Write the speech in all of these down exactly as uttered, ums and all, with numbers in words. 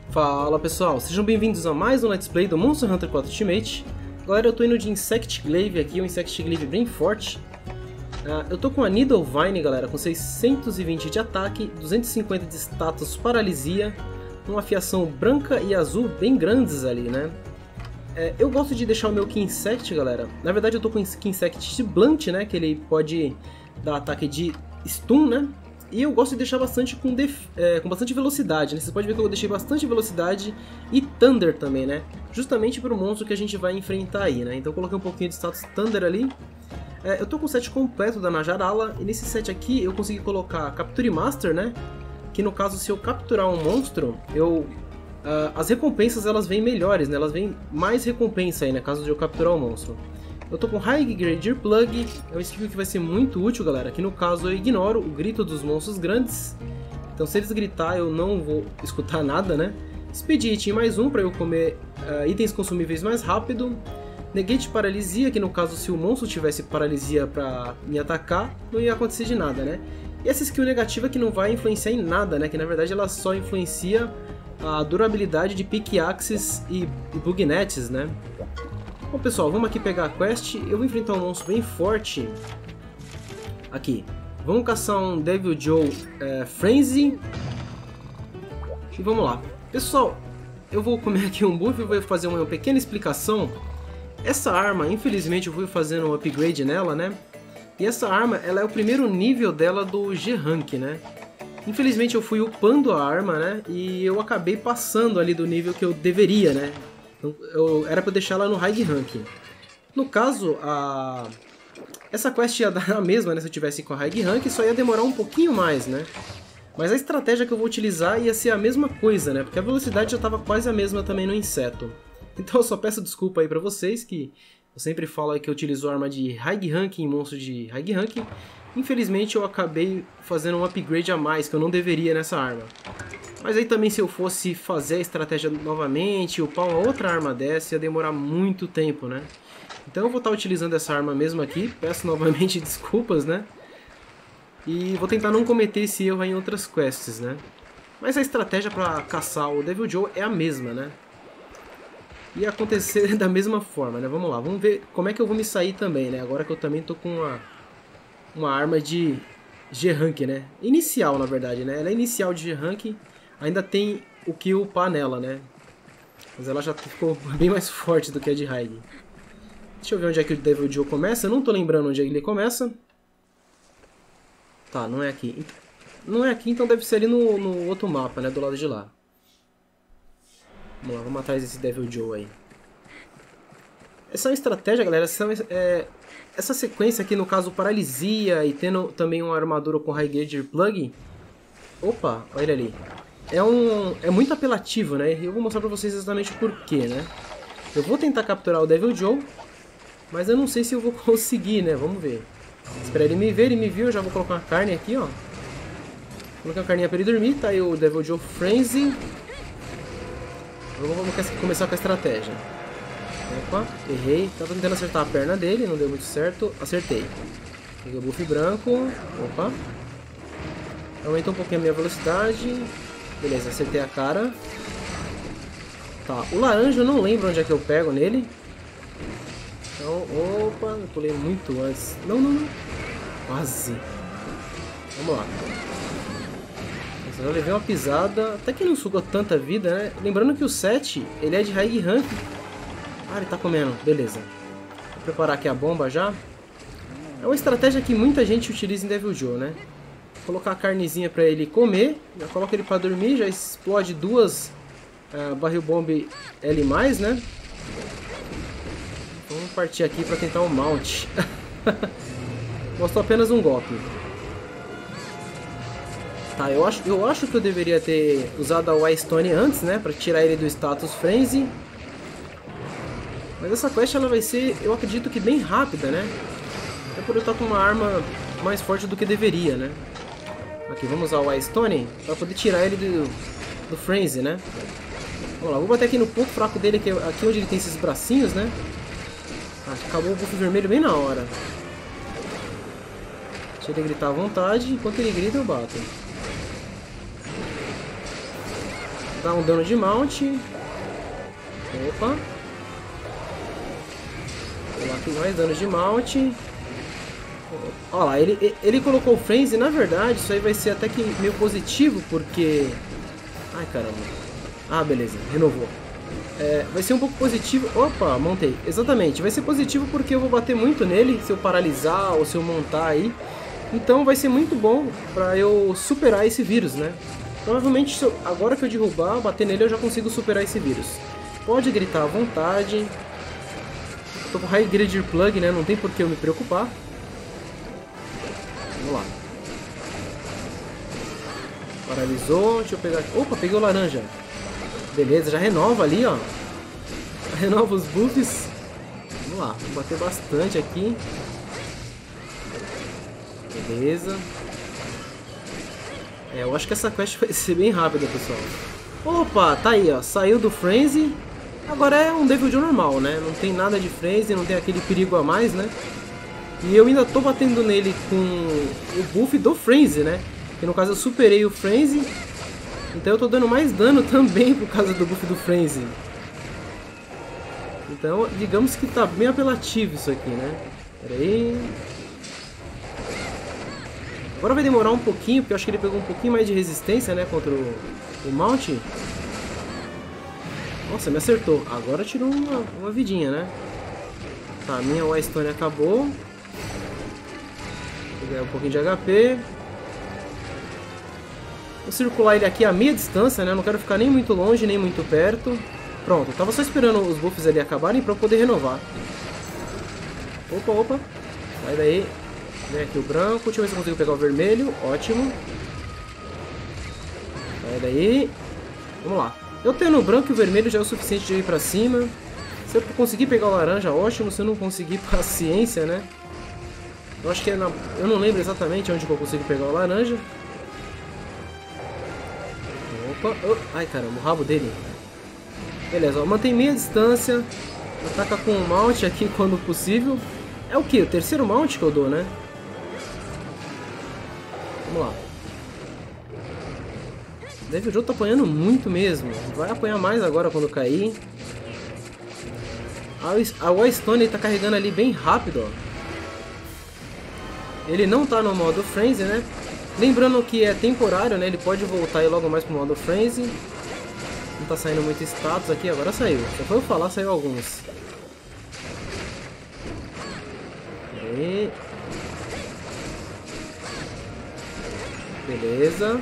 Fala pessoal, sejam bem-vindos a mais um Let's Play do Monster Hunter quatro Ultimate. Galera, eu tô indo de Insect Glaive aqui, um Insect Glaive bem forte. uh, Eu tô com a Needlevine, galera, com seiscentos e vinte de ataque, duzentos e cinquenta de status paralisia, uma afiação branca e azul bem grandes ali, né? é, Eu gosto de deixar o meu Key Insect, galera. Na verdade eu tô com o Key Insect de Blunt, né, que ele pode dar ataque de stun, né? E eu gosto de deixar bastante com, def... é, com bastante velocidade, né? Você pode ver que eu deixei bastante velocidade e Thunder também, né? Justamente para o monstro que a gente vai enfrentar aí, né? Então eu coloquei um pouquinho de status Thunder ali. É, eu tô com o set completo da Najarala, e nesse set aqui eu consegui colocar Capture Master, né? Que no caso, se eu capturar um monstro, eu... Uh, as recompensas elas vêm melhores, né? Elas vêm mais recompensa aí, né? Caso de eu capturar um monstro. Eu tô com High Grade Earplug, é um skill que vai ser muito útil, galera. Aqui no caso eu ignoro o grito dos monstros grandes. Então se eles gritar eu não vou escutar nada, né? Speed Eating mais um para eu comer uh, itens consumíveis mais rápido. Negate Paralisia, que no caso se o monstro tivesse paralisia para me atacar, não ia acontecer de nada, né? E essa skill negativa que não vai influenciar em nada, né? Que na verdade ela só influencia a durabilidade de Pickaxes e, e Bugnets, né? Bom pessoal, vamos aqui pegar a quest. Eu vou enfrentar um monstro bem forte aqui. Vamos caçar um Devil Joe é, Frenzy. E vamos lá. Pessoal, eu vou comer aqui um buff e vou fazer uma pequena explicação. Essa arma, infelizmente eu fui fazendo um upgrade nela, né? E essa arma, ela é o primeiro nível dela do G-Rank, né? Infelizmente eu fui upando a arma, né? E eu acabei passando ali do nível que eu deveria, né? Então, eu, era para deixar ela no High Rank. No caso, a... essa quest ia dar a mesma, né? Se eu tivesse com a High Rank, só ia demorar um pouquinho mais, né? Mas a estratégia que eu vou utilizar ia ser a mesma coisa, né? Porque a velocidade já estava quase a mesma também no inseto. Então eu só peço desculpa aí para vocês, que eu sempre falo aí que eu utilizo arma de High Rank em monstro de High Rank. Infelizmente eu acabei fazendo um upgrade a mais, que eu não deveria nessa arma. Mas aí também se eu fosse fazer a estratégia novamente, upar uma outra arma dessa, ia demorar muito tempo, né? Então eu vou estar utilizando essa arma mesmo aqui, peço novamente desculpas, né? E vou tentar não cometer esse erro em outras quests, né? Mas a estratégia para caçar o Devil Joe é a mesma, né? Ia acontecer da mesma forma, né? Vamos lá, vamos ver como é que eu vou me sair também, né? Agora que eu também tô com uma, uma arma de G-Rank, né? Inicial, na verdade, né? Ela é inicial de G-Rank. Ainda tem o que upar nela, né? Mas ela já ficou bem mais forte do que a de High. Deixa eu ver onde é que o Devil Joe começa. Eu não tô lembrando onde ele começa. Tá, não é aqui. Não é aqui, então deve ser ali no, no outro mapa, né? Do lado de lá. Vamos lá, vamos atrás desse Devil Joe aí. Essa é uma estratégia, galera. Essa, é, essa sequência aqui, no caso, paralisia e tendo também uma armadura com High Grade Plug. Opa, olha ele ali. É, um, é muito apelativo, né? E eu vou mostrar pra vocês exatamente o porquê, né? Eu vou tentar capturar o Devil Joe, mas eu não sei se eu vou conseguir, né? Vamos ver. Espera ele me ver, ele me viu, eu já vou colocar uma carne aqui, ó. Colocar uma carninha pra ele dormir, tá aí o Devil Joe Frenzy. Vamos, vamos começar com a estratégia. Opa, errei. Tava tentando acertar a perna dele, não deu muito certo. Acertei. Peguei o buff branco. Opa. Aumenta um pouquinho a minha velocidade. Beleza, acertei a cara. Tá, o laranja eu não lembro onde é que eu pego nele. Então, opa, eu pulei muito antes. Não, não, não. Quase. Vamos lá. Eu já levei uma pisada. Até que não sugou tanta vida, né? Lembrando que o set, ele é de High Rank. Ah, ele tá comendo. Beleza. Vou preparar aqui a bomba já. É uma estratégia que muita gente utiliza em Devil Joe, né? Colocar a carnezinha pra ele comer, já coloca ele pra dormir, já explode duas uh, barril bomb L mais, né? Vamos partir aqui pra tentar um mount. Mostrou apenas um golpe. Tá, eu acho, eu acho que eu deveria ter usado a Wystone antes, né? Pra tirar ele do status Frenzy. Mas essa quest ela vai ser, eu acredito que bem rápida, né? Até por eu estar com uma arma mais forte do que deveria, né? Aqui, vamos usar o Wystone para poder tirar ele do, do Frenzy, né? Vamos lá, vou bater aqui no ponto fraco dele, aqui, aqui onde ele tem esses bracinhos, né? Ah, acabou o buff vermelho bem na hora. Deixa ele gritar à vontade, enquanto ele grita eu bato. Dá um dano de mount. Opa. Vou lá aqui mais dano de mount. Olha lá, ele, ele colocou o frenzy. Na verdade, isso aí vai ser até que meio positivo, porque... Ai, caramba. Ah, beleza, renovou. É, vai ser um pouco positivo... Opa, montei. Exatamente, vai ser positivo porque eu vou bater muito nele, se eu paralisar ou se eu montar aí. Então vai ser muito bom pra eu superar esse vírus, né? Provavelmente, se eu, agora que eu derrubar, bater nele, eu já consigo superar esse vírus. Pode gritar à vontade. Tô com High Grade Plug, né? Não tem por que eu me preocupar. Vamos lá. Paralisou. Deixa eu pegar... Opa, peguei o laranja. Beleza, já renova ali, ó. Renova os buffs. Vamos lá, vou bater bastante aqui. Beleza. É, eu acho que essa quest vai ser bem rápida, pessoal. Opa, tá aí, ó. Saiu do Frenzy. Agora é um Devil Joe normal, né? Não tem nada de Frenzy, não tem aquele perigo a mais, né? E eu ainda tô batendo nele com o buff do Frenzy, né? Que no caso eu superei o Frenzy. Então eu tô dando mais dano também por causa do buff do Frenzy. Então, digamos que tá bem apelativo isso aqui, né? Pera aí. Agora vai demorar um pouquinho, porque eu acho que ele pegou um pouquinho mais de resistência, né? Contra o, o Mount. Nossa, me acertou. Agora tirou uma, uma vidinha, né? Tá, a minha Wildstone acabou. Vou ganhar um pouquinho de H P. Vou circular ele aqui a meia distância, né? Não quero ficar nem muito longe, nem muito perto. Pronto, eu tava só esperando os buffs ali acabarem pra eu poder renovar. Opa, opa. Sai daí. Vem aqui o branco. Deixa eu ver se eu consigo pegar o vermelho. Ótimo. Sai daí. Vamos lá. Eu tendo o branco e o vermelho já é o suficiente de ir pra cima. Se eu conseguir pegar o laranja, ótimo. Se eu não conseguir, paciência, né? Eu acho que é na... Eu não lembro exatamente onde que eu consigo pegar o laranja. Opa. Oh. Ai, caramba. O rabo dele. Beleza, ó. Mantém meia distância. Ataca com o mount aqui quando possível. É o que? O terceiro mount que eu dou, né? Vamos lá. Devil Joe tá apanhando muito mesmo. Vai apanhar mais agora quando cair. A Wildstone tá carregando ali bem rápido, ó. Ele não tá no modo Frenzy, né? Lembrando que é temporário, né? Ele pode voltar aí logo mais pro modo Frenzy. Não tá saindo muito status aqui, agora saiu. Só foi eu falar, saiu alguns. Aí. Beleza.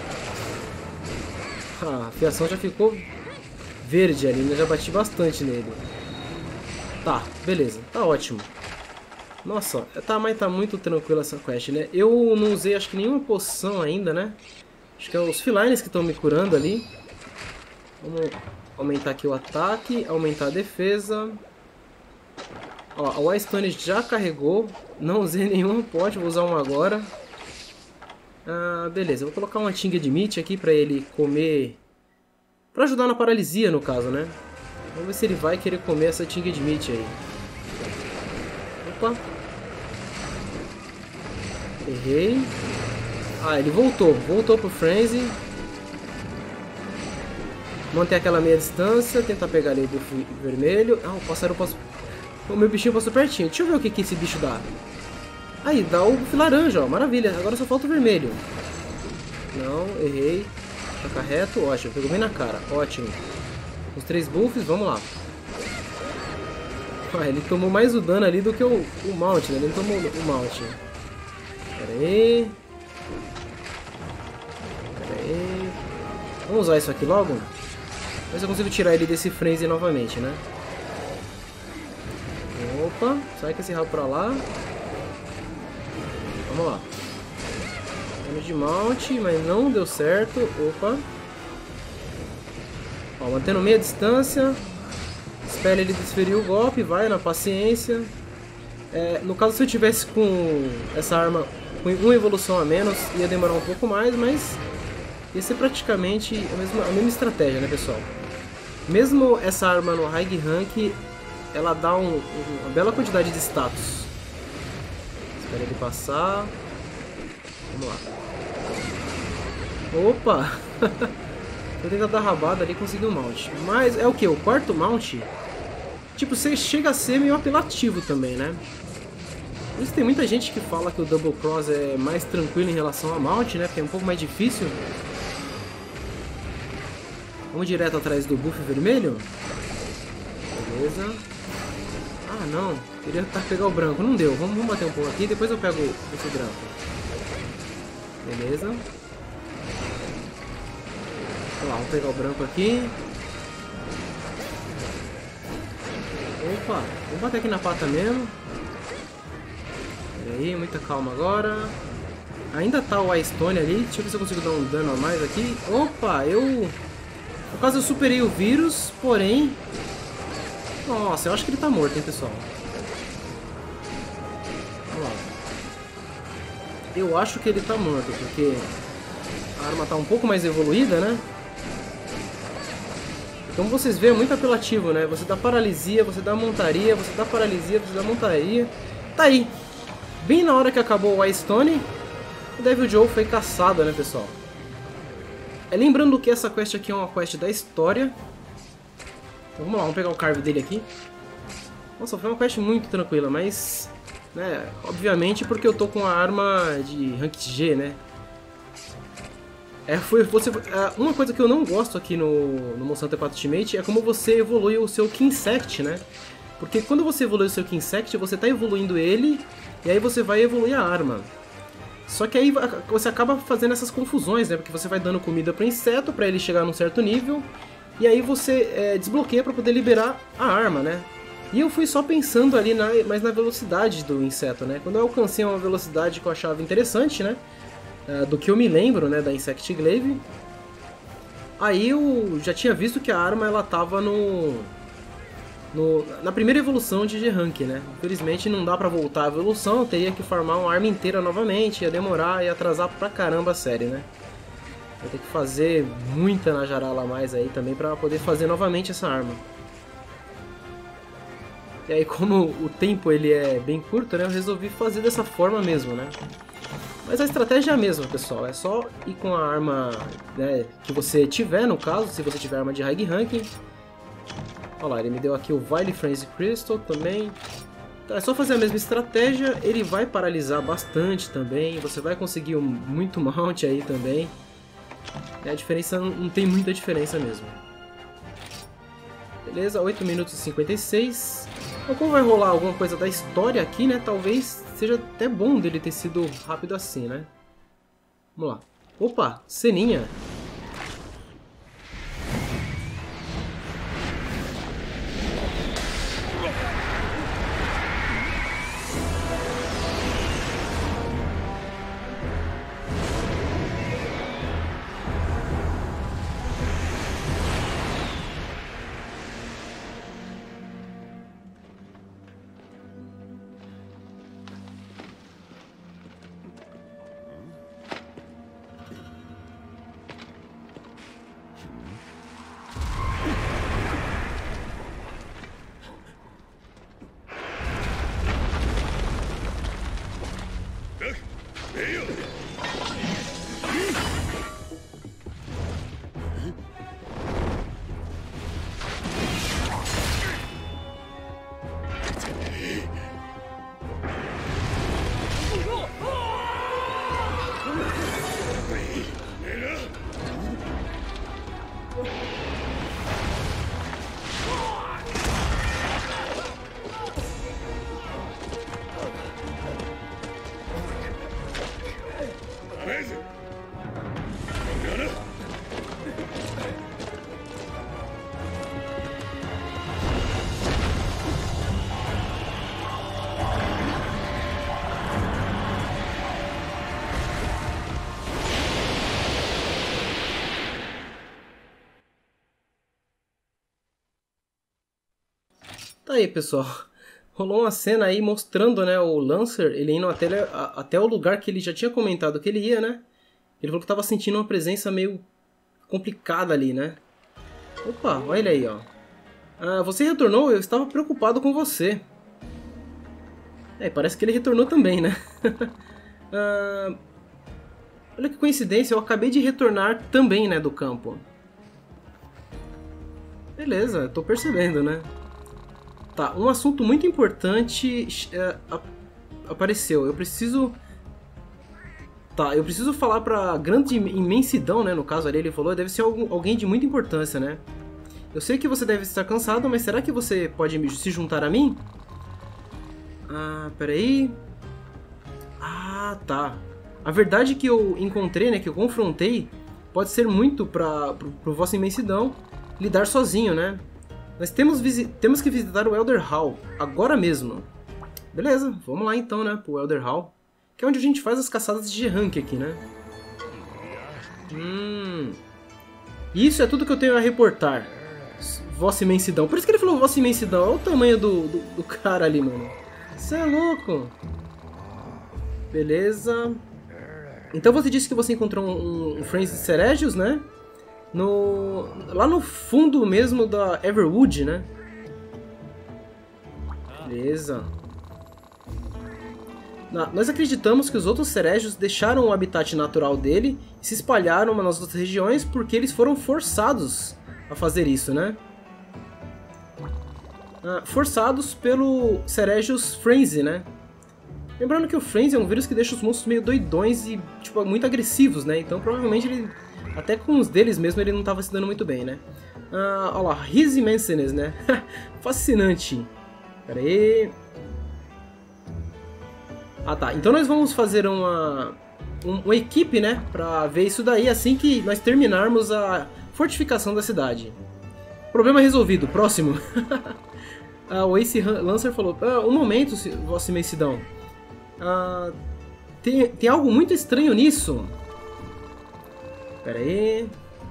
Ah, a fiação já ficou verde ali, né? Já bati bastante nele. Tá, beleza. Tá ótimo. Nossa, tá, mas tá muito tranquila essa quest, né? Eu não usei, acho que nenhuma poção ainda, né? Acho que é os Felines que estão me curando ali. Vamos aumentar aqui o ataque, aumentar a defesa. Ó, a Wildstone já carregou. Não usei nenhum pote, vou usar um agora. Ah, beleza, vou colocar uma tinga de meat aqui pra ele comer. Pra ajudar na paralisia, no caso, né? Vamos ver se ele vai querer comer essa tinga de meat aí. Opa. Errei. Ah, ele voltou. Voltou pro Frenzy. Manter aquela meia distância. Tentar pegar ali o buff vermelho. Ah, o pássaro passou... O meu bichinho passou pertinho. Deixa eu ver o que, que esse bicho dá. Aí, dá o buff laranja, ó. Maravilha. Agora só falta o vermelho. Não, errei. Tá reto. Ótimo. Pegou bem na cara. Ótimo. Os três buffs, vamos lá. Ah, ele tomou mais o dano ali do que o, o Mount, né? Ele não tomou o Mount. Pera aí. Pera aí. Vamos usar isso aqui logo. Ver se eu consigo tirar ele desse Frenzy novamente, né? Opa. Sai com esse rabo pra lá. Vamos lá. Dano de Mount, mas não deu certo. Opa. Ó, mantendo meia distância. Espera ele desferir o golpe, vai na paciência. É, no caso, se eu tivesse com essa arma com uma evolução a menos, ia demorar um pouco mais, mas ia ser praticamente a mesma, a mesma estratégia, né, pessoal? Mesmo essa arma no High Rank, ela dá um, uma bela quantidade de status. Espera ele passar. Vamos lá. Opa! Eu tentar dar rabada ali e conseguir um mount. Mas é o que? O quarto mount? Tipo, você chega a ser meio apelativo também, né? Por isso tem muita gente que fala que o Double Cross é mais tranquilo em relação a mount, né? Porque é um pouco mais difícil. Vamos direto atrás do buff vermelho. Beleza. Ah, não. Queria tentar pegar o branco. Não deu. Vamos, vamos bater um pouco aqui. Depois eu pego esse branco. Beleza. Vamos lá, vamos pegar o branco aqui. Opa, vamos bater aqui na pata mesmo. Pera aí, muita calma agora. Ainda tá o Ice Stone ali. Deixa eu ver se eu consigo dar um dano a mais aqui. Opa, eu... No caso eu superei o vírus, porém... Nossa, eu acho que ele tá morto, hein, pessoal. Vamos lá. Eu acho que ele tá morto, porque... A arma tá um pouco mais evoluída, né? Como vocês veem, é muito apelativo, né? Você dá paralisia, você dá montaria, você dá paralisia, você dá montaria. Tá aí. Bem na hora que acabou o Ice Stone, o Devil Joe foi caçado, né, pessoal? É, lembrando que essa quest aqui é uma quest da história. Então vamos lá, vamos pegar o carve dele aqui. Nossa, foi uma quest muito tranquila, mas... Né, obviamente porque eu tô com a arma de rank G, né? É, foi, você, uma coisa que eu não gosto aqui no, no Monster Hunter quatro Ultimate é como você evolui o seu Kinsect, né? Porque quando você evolui o seu Kinsect, você tá evoluindo ele, e aí você vai evoluir a arma. Só que aí você acaba fazendo essas confusões, né? Porque você vai dando comida pro inseto, pra ele chegar num certo nível, e aí você é, desbloqueia pra poder liberar a arma, né? E eu fui só pensando ali na, mais na velocidade do inseto, né? Quando eu alcancei uma velocidade que eu achava interessante, né? Uh, do que eu me lembro, né, da Insect Glaive. Aí eu já tinha visto que a arma ela tava no, no na primeira evolução de G-Rank, né? Infelizmente não dá pra voltar a evolução, eu teria que farmar uma arma inteira novamente, ia demorar, ia atrasar pra caramba a série, né? Vou ter que fazer muita Najarala a mais aí também pra poder fazer novamente essa arma. E aí como o tempo ele é bem curto, né, eu resolvi fazer dessa forma mesmo, né? Mas a estratégia é a mesma, pessoal. É só ir com a arma, né, que você tiver, no caso, se você tiver arma de high ranking. Olha lá, ele me deu aqui o Vile Frenzy Crystal também. Então é só fazer a mesma estratégia, ele vai paralisar bastante também. Você vai conseguir um, muito mount aí também. E a diferença não, não tem muita diferença mesmo. Beleza, oito minutos e cinquenta e seis. Então, como vai rolar alguma coisa da história aqui, né? Talvez seja até bom dele ter sido rápido assim, né? Vamos lá. Opa, ceninha. Tá aí, pessoal. Rolou uma cena aí mostrando, né, o Lancer, ele indo até, até o lugar que ele já tinha comentado que ele ia, né? Ele falou que tava sentindo uma presença meio complicada ali, né? Opa, olha ele aí, ó. Ah, você retornou? Eu estava preocupado com você. É, parece que ele retornou também, né? ah, olha que coincidência, eu acabei de retornar também, né, do campo. Beleza, tô percebendo, né? Tá, um assunto muito importante é, apareceu. Eu preciso... Tá, eu preciso falar pra grande imensidão, né? No caso ali, ele falou, deve ser algum, alguém de muita importância, né? Eu sei que você deve estar cansado, mas será que você pode se juntar a mim? Ah, peraí... Ah, tá. A verdade que eu encontrei, né? Que eu confrontei, pode ser muito pra, pro, pro vossa imensidão lidar sozinho, né? Nós temos, temos que visitar o Elder Hall, agora mesmo. Beleza, vamos lá então, né, pro Elder Hall. Que é onde a gente faz as caçadas de rank aqui, né? Hum... Isso é tudo que eu tenho a reportar. Vossa imensidão. Por isso que ele falou vossa imensidão. Olha o tamanho do, do, do cara ali, mano. Você é louco. Beleza. Então você disse que você encontrou um, um Frenzy Ceregios, né? No, lá no fundo mesmo da Everwood, né? Beleza. Na, nós acreditamos que os outros Ceregios deixaram o habitat natural dele e se espalharam nas outras regiões porque eles foram forçados a fazer isso, né? Ah, forçados pelo Ceregios Frenzy, né? Lembrando que o Frenzy é um vírus que deixa os monstros meio doidões e tipo, muito agressivos, né? Então provavelmente ele... Até com os deles mesmo ele não estava se dando muito bem, né? Ah, olha lá, His Immenseness, né? Fascinante. Pera aí. Ah tá, então nós vamos fazer uma, um, uma equipe, né? Pra ver isso daí assim que nós terminarmos a fortificação da cidade. Problema resolvido, próximo. Ah, o Ace Lancer falou, ah, um momento, vossa imensidão. Ah, tem, tem algo muito estranho nisso. Pera aí.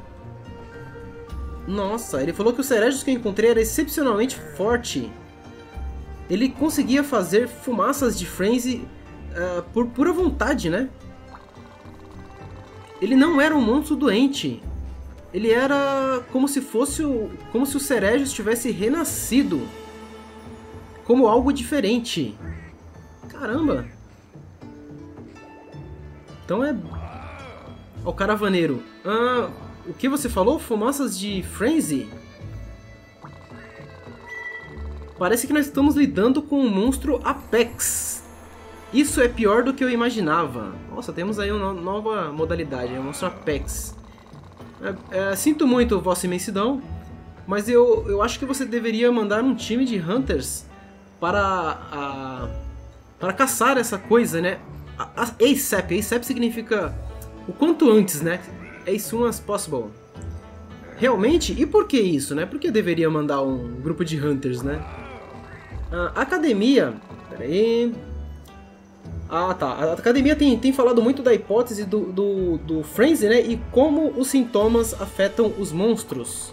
Nossa, ele falou que o Ceregios que eu encontrei era excepcionalmente forte. Ele conseguia fazer fumaças de Frenzy uh, por pura vontade, né? Ele não era um monstro doente. Ele era como se fosse o, como se o Ceregios tivesse renascido. Como algo diferente. Caramba. Então é... Ó, o caravaneiro. Ah, o que você falou? Fumaças de Frenzy? Parece que nós estamos lidando com um monstro Apex. Isso é pior do que eu imaginava. Nossa, temos aí uma nova modalidade, é um monstro Apex. É, é, sinto muito, vossa imensidão, mas eu, eu acho que você deveria mandar um time de Hunters para, a, para caçar essa coisa, né? A, a, ASAP, ASAP significa o quanto antes, né? As soon as possible. Realmente? E por que isso, né? Por que eu deveria mandar um grupo de Hunters, né? A academia... Pera aí... Ah, tá. A academia tem, tem falado muito da hipótese do, do, do Frenzy, né? E como os sintomas afetam os monstros.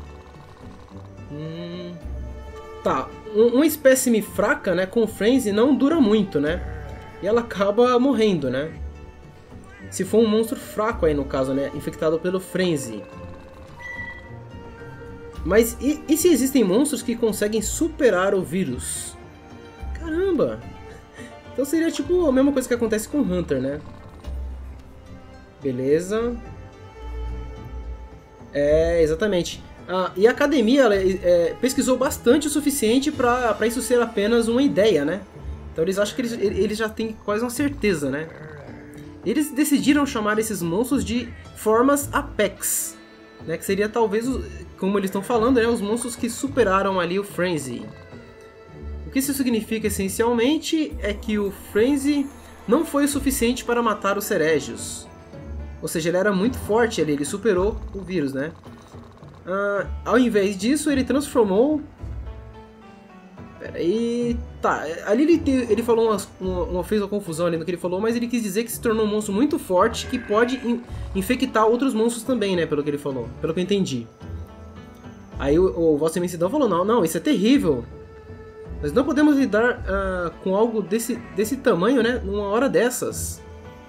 Hum... Tá. Um, uma espécime fraca, né? Com Frenzy não dura muito, né? E ela acaba morrendo, né? Se for um monstro fraco aí, no caso, né? Infectado pelo Frenzy. Mas e, e se existem monstros que conseguem superar o vírus? Caramba! Então seria tipo a mesma coisa que acontece com o Hunter, né? Beleza. É, exatamente. Ah, e a academia ela, é, pesquisou bastante o suficiente para para isso ser apenas uma ideia, né? Então eles acham que eles, eles já têm quase uma certeza, né? Eles decidiram chamar esses monstros de formas Apex, né? Que seria talvez, como eles estão falando, né? Os monstros que superaram ali o Frenzy. O que isso significa essencialmente é que o Frenzy não foi o suficiente para matar os Ceregios. Ou seja, ele era muito forte ali, ele superou o vírus, né? Ah, ao invés disso, ele transformou... Pera aí... Tá, ali ele, te... ele falou umas, uma, uma... fez uma confusão ali no que ele falou, mas ele quis dizer que se tornou um monstro muito forte que pode in... infectar outros monstros também, né? Pelo que ele falou, pelo que eu entendi. Aí o, o Vossa Imensidão falou, não, não, isso é terrível. Nós não podemos lidar uh, com algo desse, desse tamanho, né? Numa hora dessas.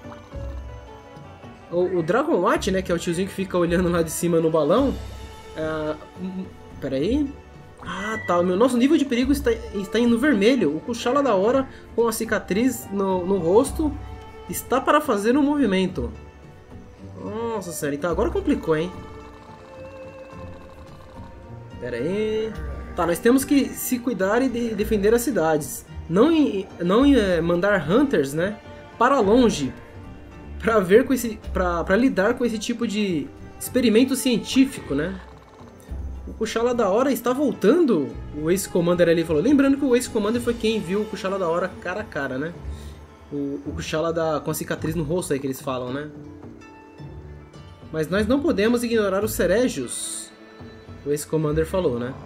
O, o Dragon Watch, né? Que é o tiozinho que fica olhando lá de cima no balão. Uh, pera aí. Ah, tá. O meu, nosso nível de perigo está, está indo vermelho. O Kuchala da hora, com a cicatriz no, no rosto, está para fazer um movimento. Nossa sério. Então agora complicou, hein? Pera aí. Tá, nós temos que se cuidar e de defender as cidades. Não, não é, mandar Hunters, né, para longe para ver com esse, para lidar com esse tipo de experimento científico, né? O Kushala da Hora está voltando. O Ace Commander ali falou. Lembrando que o Ace Commander foi quem viu o Kushala da Hora cara a cara, né? O, o Kushala da, com a cicatriz no rosto aí que eles falam, né? Mas nós não podemos ignorar os Ceregios. O Ace Commander falou, né?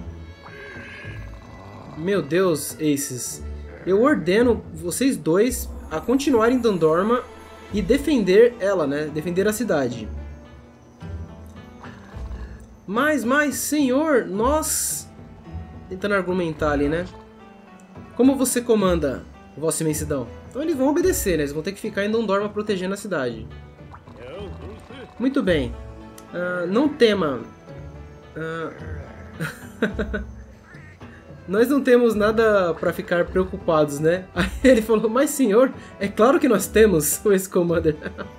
Meu Deus, Aces. Eu ordeno vocês dois a continuarem em Dondorma e defender ela, né? Defender a cidade. Mas, mas, senhor, nós... Tentando argumentar ali, né? Como você comanda, vossa imensidão? Então eles vão obedecer, né? Eles vão ter que ficar em Dondorma protegendo a cidade. Muito bem. Uh, não tema... Uh... Nós não temos nada pra ficar preocupados, né? Aí ele falou, mas senhor, é claro que nós temos, o Ace Commander.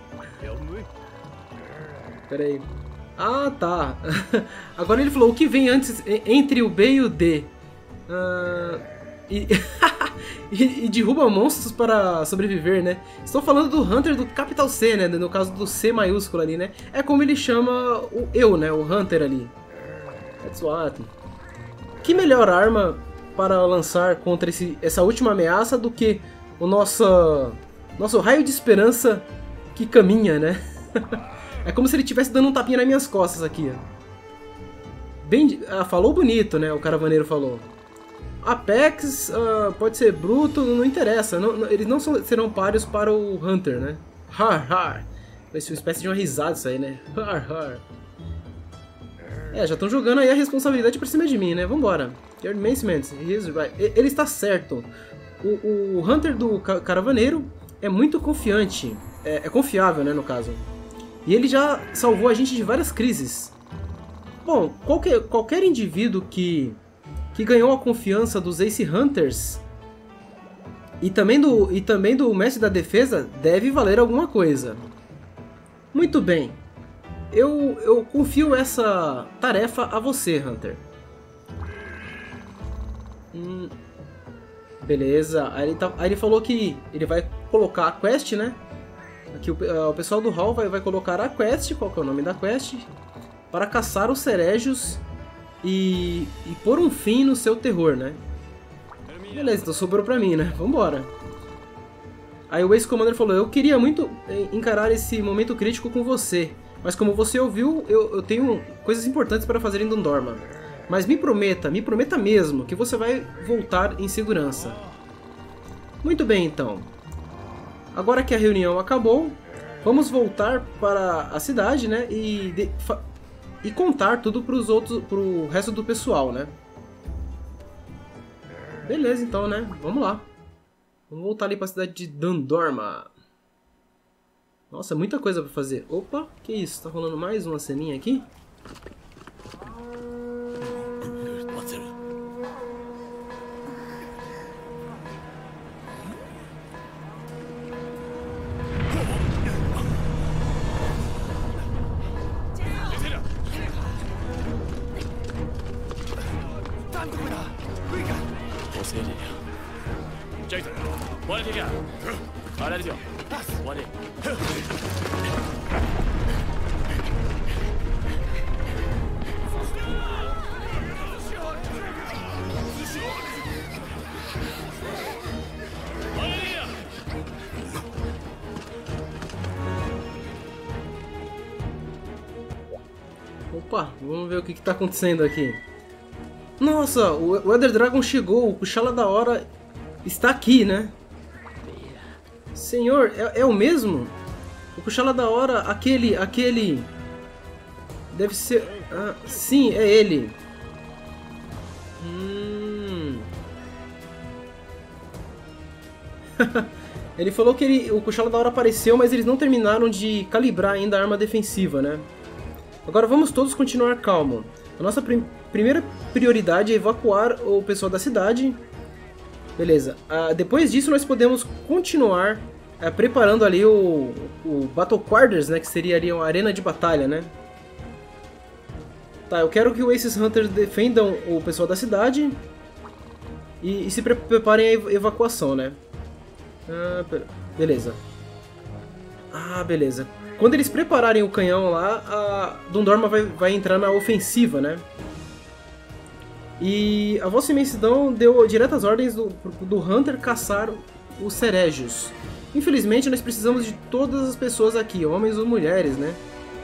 Pera aí. Ah, tá. Agora ele falou, o que vem antes entre o B e o D? Uh... E... e, e derruba monstros para sobreviver, né? Estou falando do Hunter do Capital C, né? No caso do C maiúsculo ali, né? É como ele chama o eu, né? O Hunter ali. That's what... Que melhor arma para lançar contra esse, essa última ameaça do que o nosso, nosso raio de esperança que caminha, né? É como se ele estivesse dando um tapinha nas minhas costas aqui. Ó. Bem, ah, falou bonito, né? O caravaneiro falou. Apex uh, pode ser bruto, não interessa. Não, não, eles não são, serão páreos para o Hunter, né? Har, har. Vai ser uma espécie de uma risada isso aí, né? Har, har. É, já estão jogando aí a responsabilidade pra cima de mim, né? Vambora. Ele está certo. O, o Hunter do Caravaneiro é muito confiante. É, é confiável, né, no caso. E ele já salvou a gente de várias crises. Bom, qualquer, qualquer indivíduo que, que ganhou a confiança dos Ace Hunters e também, do, e também do Mestre da Defesa deve valer alguma coisa. Muito bem. Eu, eu confio essa tarefa a você, Hunter. Hum, beleza. Aí ele, tá, aí ele falou que ele vai colocar a quest, né? Aqui o, uh, o pessoal do Hall vai, vai colocar a quest, qual que é o nome da quest? Para caçar os Ceregios e, e pôr um fim no seu terror, né? Beleza, então sobrou pra mim, né? Vambora. Aí o Ace Commander falou, eu queria muito encarar esse momento crítico com você. Mas como você ouviu, eu, eu tenho coisas importantes para fazer em Dondorma. Mas me prometa, me prometa mesmo, que você vai voltar em segurança. Muito bem, então. Agora que a reunião acabou, vamos voltar para a cidade, né? E, de, e contar tudo para os outros, para o resto do pessoal, né? Beleza, então, né? Vamos lá. Vamos voltar ali para a cidade de Dondorma. Nossa, muita coisa pra fazer. Opa, que isso? Tá rolando mais uma ceninha aqui? Opa, vamos ver o que está acontecendo aqui. Nossa, o Elder Dragon chegou, o Kushala da Hora está aqui, né? Senhor, é, é o mesmo? O Kushala da Hora, aquele, aquele... Deve ser... Ah, sim, é ele. Hum... Ele falou que ele, o Kushala da Hora apareceu, mas eles não terminaram de calibrar ainda a arma defensiva, né? Agora vamos todos continuar calmo. A nossa prim primeira prioridade é evacuar o pessoal da cidade. Beleza. Uh, depois disso nós podemos continuar uh, preparando ali o, o Battle Quarters, né? Que seria ali uma arena de batalha, né? Tá, eu quero que o Aces Hunters defendam o pessoal da cidade e, e se pre preparem a ev evacuação, né? Ah, beleza. Ah, beleza. Quando eles prepararem o canhão lá, a Dundorma vai, vai entrar na ofensiva, né? E a Vossa Imensidão deu diretas ordens do, do Hunter caçar os Ceregios. Infelizmente, nós precisamos de todas as pessoas aqui, homens ou mulheres, né?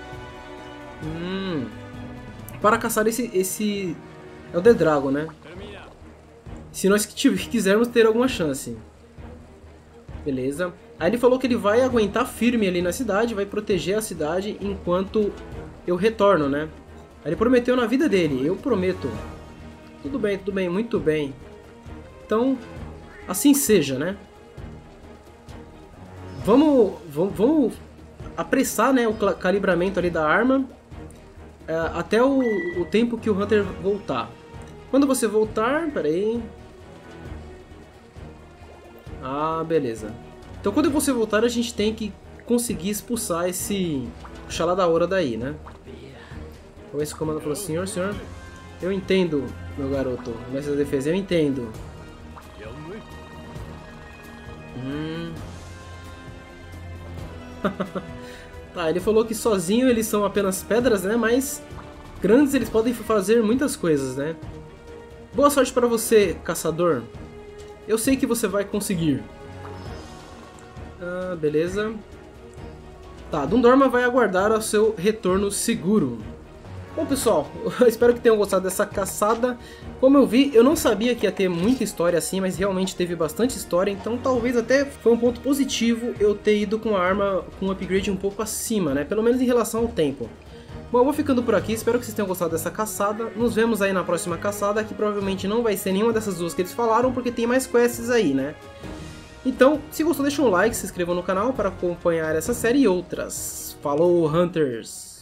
Hum, para caçar esse, esse Elder Dragon, né? Se nós quisermos ter alguma chance. Beleza. Aí ele falou que ele vai aguentar firme ali na cidade, vai proteger a cidade enquanto eu retorno, né? Aí ele prometeu na vida dele, eu prometo. Tudo bem, tudo bem, muito bem. Então, assim seja, né? Vamos, vamos, vamos apressar, né, o calibramento ali da arma é, até o, o tempo que o Hunter voltar. Quando você voltar, peraí... Ah, beleza. Então quando você voltar a gente tem que conseguir expulsar esse Xaladaora daí, né? Então esse comando falou, senhor, senhor, eu entendo, meu garoto, mestre da defesa, eu entendo. Hum... Tá, ele falou que sozinho eles são apenas pedras, né? Mas grandes eles podem fazer muitas coisas, né? Boa sorte para você, caçador. Eu sei que você vai conseguir. Ah, beleza. Tá, Dundorma vai aguardar o seu retorno seguro. Bom, pessoal, eu espero que tenham gostado dessa caçada. Como eu vi, eu não sabia que ia ter muita história assim, mas realmente teve bastante história, então talvez até foi um ponto positivo eu ter ido com a arma com um upgrade um pouco acima, né? Pelo menos em relação ao tempo. Bom, eu vou ficando por aqui, espero que vocês tenham gostado dessa caçada. Nos vemos aí na próxima caçada, que provavelmente não vai ser nenhuma dessas duas que eles falaram, porque tem mais quests aí, né? Então, se gostou, deixa um like, se inscreva no canal para acompanhar essa série e outras. Falou, Hunters!